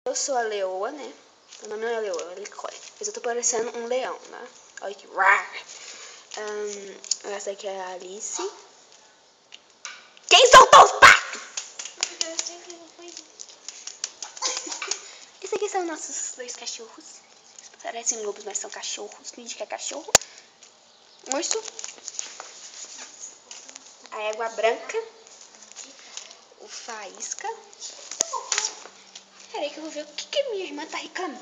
Eu sou a leoa, né? Meu nome não é leoa, é Licói. Mas eu tô parecendo um leão, né? Olha que... essa aqui é a Alice. Quem soltou os patos? Esse aqui são nossos dois cachorros. Parecem lobos, mas são cachorros. Finge que é cachorro. Urso. A égua branca. O Faísca. Peraí que eu vou ver o que minha irmã tá reclamando.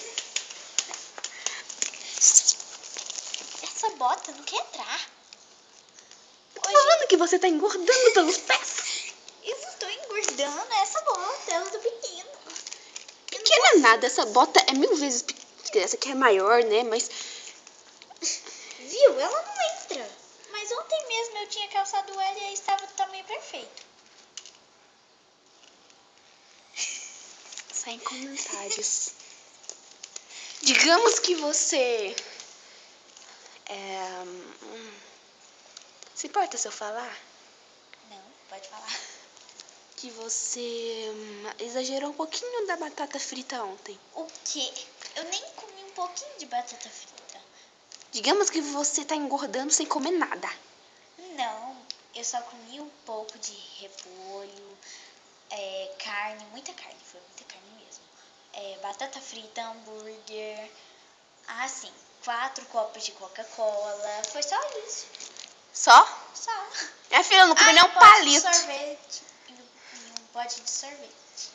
Essa bota não quer entrar. Tô falando que você tá engordando pelos pés. Eu não tô engordando, é essa bota, ela tá pequena. Pequena é nada, essa bota é 1000 vezes pequena. Essa aqui é maior, né? Mas... Viu? Ela não entra. Mas ontem mesmo eu tinha calçado ela e aí estava do tamanho perfeito. Sem comentários. Digamos que você... Se importa se eu falar? Não, pode falar. Que você exagerou um pouquinho da batata frita ontem. O quê? Eu nem comi um pouquinho de batata frita. Digamos que você tá engordando sem comer nada. Não, eu só comi um pouco de repolho, carne, muita carne, foi muita carne mesmo. Batata frita, hambúrguer, 4 copos de Coca-Cola, foi só isso. Só? Só. Minha filha, eu não comi nem um pote de palito. sorvete. E um pote de sorvete.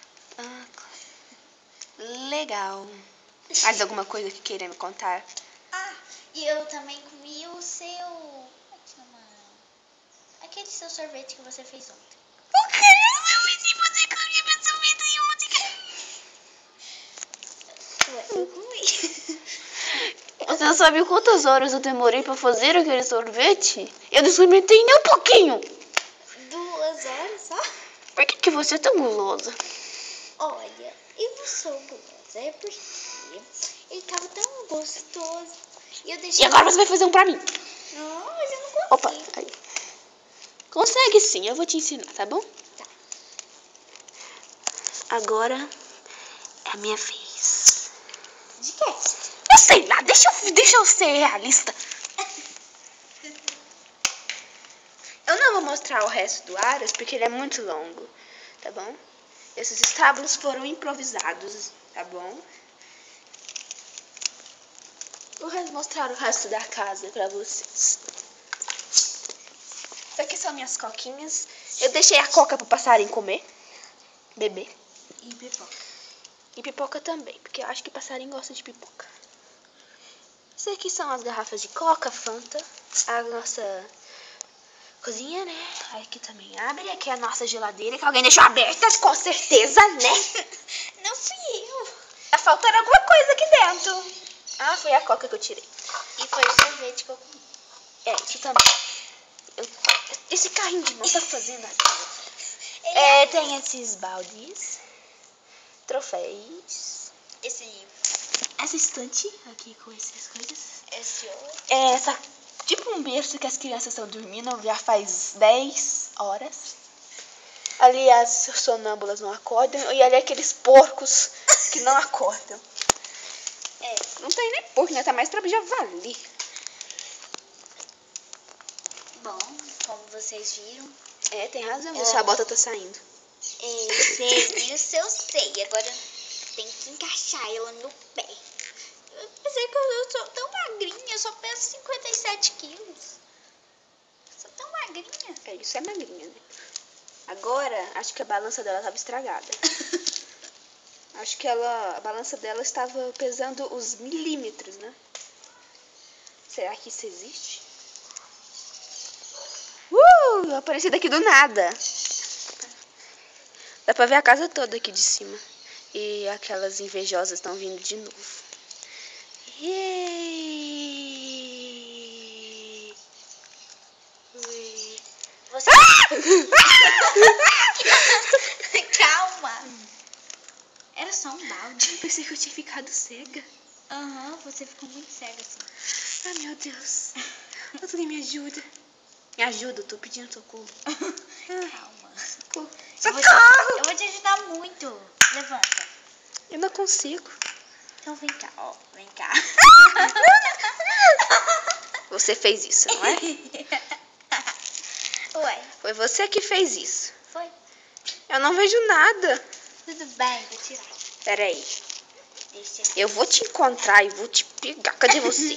Legal. Mais alguma coisa que queira me contar? E eu também comi o seu... Como é que chama? Aquele seu sorvete que você fez ontem. O que? Você comeu meu sorvete ontem? Eu comi. Você não sabe quantas horas eu demorei pra fazer aquele sorvete? Eu não experimentei nem um pouquinho. 2 horas só? Por que você é tão gulosa? Olha, eu não sou gulosa, é porque ele tava tão gostoso. E agora você vai fazer um pra mim. Não, mas eu não consigo. Opa, aí. Consegue sim, eu vou te ensinar, tá bom? Tá. Agora é a minha vez. De quê? Eu sei lá, deixa eu ser realista. Eu não vou mostrar o resto do Aras porque ele é muito longo, tá bom? Esses estábulos foram improvisados, tá bom? Vou mostrar o resto da casa pra vocês. Isso aqui são minhas coquinhas. Eu deixei a coca pro passarinho comer, beber. E pipoca. E pipoca também, porque eu acho que passarinho gosta de pipoca. Isso aqui são as garrafas de coca, Fanta. A nossa cozinha, né? Aqui também abre. Aqui é a nossa geladeira, que alguém deixou aberta, com certeza, né? Não fui eu. Tá faltando alguma coisa aqui dentro. Foi a coca que eu tirei. E foi o sorvete que eu comi. Isso também. Esse carrinho de mão tá fazendo aqui. Tem esses baldes, troféus. Essa estante aqui com essas coisas. Esse outro. Essa, tipo um berço que as crianças estão dormindo já faz 10 horas. Ali as sonâmbulas não acordam. E ali aqueles porcos que não acordam. Não tem nem porco, né? Tá mais pra javali. Bom, como vocês viram. Tem razão. Essa bota tá saindo. Isso eu sei. Agora tem que encaixar ela no pé. Eu pensei que eu sou tão magrinha. Eu só peso 57 quilos. Sou tão magrinha. Isso é magrinha, né? Agora, acho que a balança dela tava estragada. Acho que a balança dela estava pesando os milímetros, né? Será que isso existe? Eu apareci daqui do nada. Dá pra ver a casa toda aqui de cima. E aquelas invejosas estão vindo de novo. Você... Calma. Era só um balde. Eu pensei que eu tinha ficado cega. Você ficou muito cega assim. Ai, meu Deus. Alguém me ajuda. Me ajuda, eu tô pedindo socorro. Calma. Socorro! Eu vou te ajudar muito. Levanta. Eu não consigo. Então vem cá, ó. Vem cá. Você fez isso, não é? Ué, Foi você que fez isso. foi? Eu não vejo nada. Tudo bem, vou tirar. Peraí. Deixa aqui. Eu vou te encontrar e vou te pegar. Cadê você?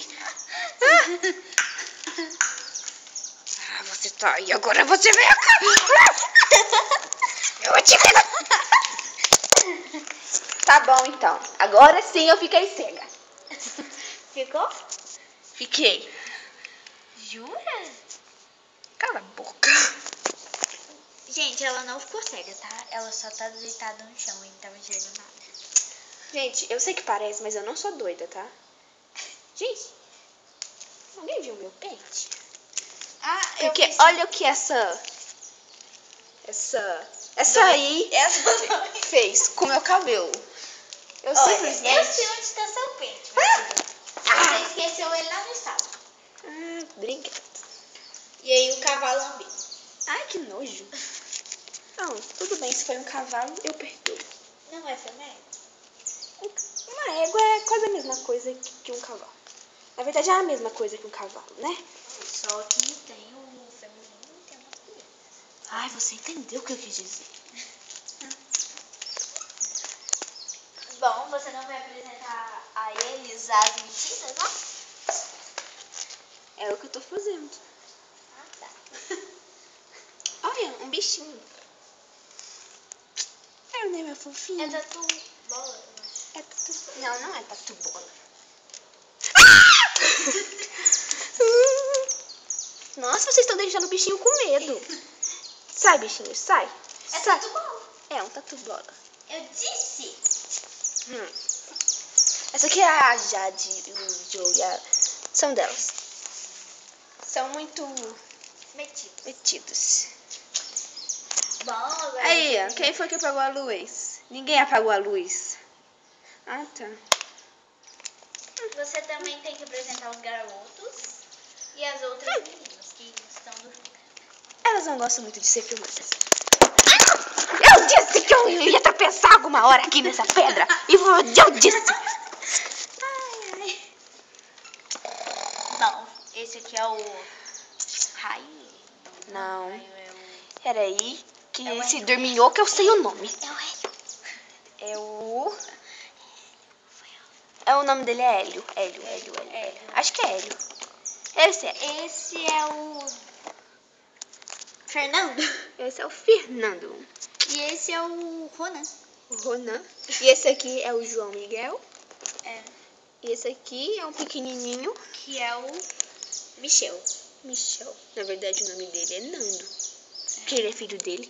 Ah, você tá aí. Agora você vem cá. Eu vou te pegar. Tá bom, então. Agora sim eu fiquei cega. Ficou? Fiquei. Jura? Cala a boca. Gente, ela não ficou cega, tá? Ela só tá deitada no chão e não tava enxergando nada. Gente, eu sei que parece, mas eu não sou doida, tá? Gente, alguém viu meu pente? Ah, Porque olha o que essa aí fez com o meu cabelo. Eu Olha, simplesmente... eu sei onde tá seu pente, você esqueceu ele lá no estado. Ah, obrigada. E aí o cavalo lambeu. Ai, que nojo. Não, tudo bem, se foi um cavalo, eu perdoo. Não é feminino? Uma égua é quase a mesma coisa que um cavalo. Na verdade, é a mesma coisa que um cavalo, né? Só que tem o feminino e tem o masculino. Ai, você entendeu o que eu quis dizer. Bom, você não vai apresentar a eles as mentiras, não? É o que eu tô fazendo. Ah, tá. Olha, um bichinho. É o Ney, fofinho. É tatu bola, eu acho. É tatu... Não, não é tatu bola. Nossa, vocês estão deixando o bichinho com medo. Sai, bichinho, sai. É Sai. tatu bola. É um tatu bola. Eu disse. Essa aqui é a Jade e o Joe. São delas. São muito metidos. Bom, agora... Aí, ó, quem foi que apagou a luz? Ninguém apagou a luz. Ah, tá. Você também tem que apresentar os garotos e as outras meninas que estão dormindo. Elas não gostam muito de ser filmadas. Eu disse que eu ia tropeçar alguma hora aqui nessa pedra. E eu disse. Ai. Bom, esse aqui é o Raio. Não. Raio é o... Peraí, que É o esse Hélio. dorminhoco eu sei o nome. É o Hélio. É o... É o nome dele é Hélio. Hélio. Acho que é Hélio. Esse é. Esse é o Fernando. Esse é o Fernando. E esse é o Ronan. O Ronan. E esse aqui é o João Miguel. É. E esse aqui é um pequenininho. Que é o Michel. Michel. Na verdade, o nome dele é Nando. Porque ele é filho dele.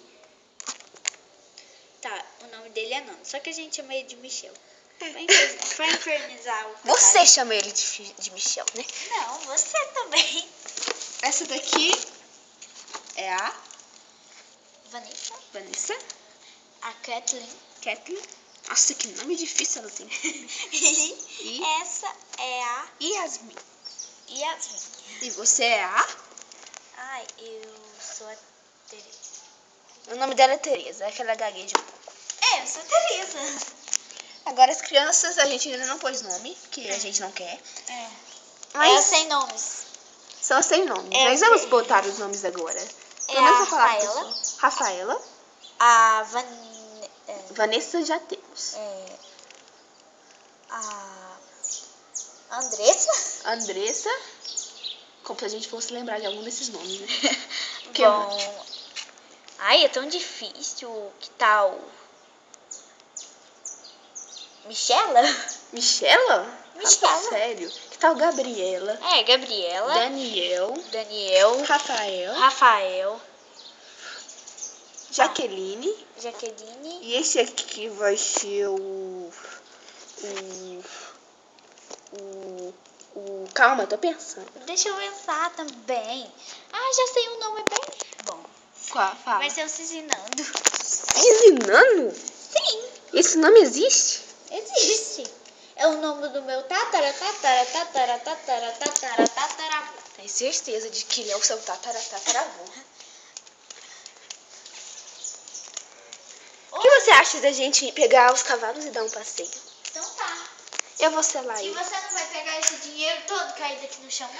Tá, o nome dele é Nando. Só que a gente chama ele de Michel. Pra infernizar o Você coitado. chama ele de Michel, né? Não, você também. Essa daqui é a Vanessa. A Kathleen. Nossa, que nome difícil ela tem. E essa é a Yasmin. Yasmin. E você é a? Ai, eu sou a Tereza. O nome dela é Tereza, é aquela gagueja um pouco. É, eu sou a Tereza. Agora as crianças, a gente ainda não pôs nome, que a gente não quer. É. Mas Ela sem nomes. são sem nome. É, Nós vamos botar os nomes agora. É a Rafaela. Rafaela. A Vanessa já temos. A Andressa. Como se a gente fosse lembrar de algum desses nomes, né? Bom. Ai, é tão difícil. Que tal? Michela? Michela? Michela. Sério? Que tal Gabriela? É, Gabriela. Daniel. Rafael. Jaqueline. Jaqueline. E esse aqui vai ser Calma, eu tô pensando. Deixa eu pensar também. Ah, já sei um nome bem bom. Qual? Fala. Vai ser o Cizinando. Cizinando? Sim, Esse nome existe? existe. É o nome do meu tataravô. Tenho certeza de que ele é o seu tataravô. O que você acha da gente pegar os cavalos e dar um passeio? Então tá. Eu vou selar E ele. você não vai pegar esse dinheiro todo caído aqui no chão,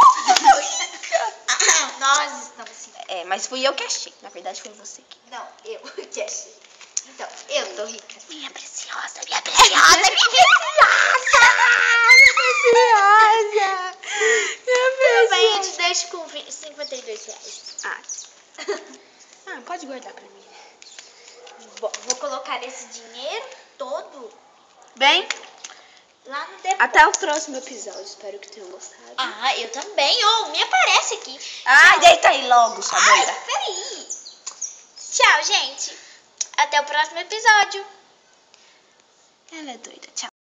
Não! Nós estamos sim. É, mas fui eu que achei. Na verdade, foi você que... Não, eu que achei. Então, eu tô rica. Minha preciosa, minha preciosa, minha preciosa! Minha preciosa! Minha Bem, eu preciosa! te deixo com R$52. Ah, pode guardar pra mim. Vou colocar esse dinheiro todo Bem, lá no depósito. até o próximo episódio. Espero que tenham gostado. Ah, eu também. Me aparece aqui. Ai, deita aí logo, sua doida. Ai, peraí. Tchau, gente. Até o próximo episódio. Ela é doida. Tchau.